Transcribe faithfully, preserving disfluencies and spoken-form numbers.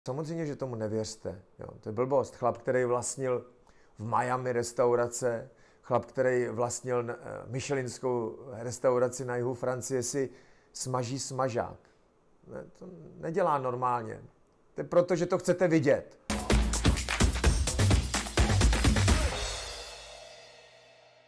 Samozřejmě, že tomu nevěřte. Jo. To je blbost. Chlap, který vlastnil v Miami restaurace, chlap, který vlastnil michelinskou restauraci na jihu Francie, si smaží smažák. Ne, to nedělá normálně. To je proto, že to chcete vidět.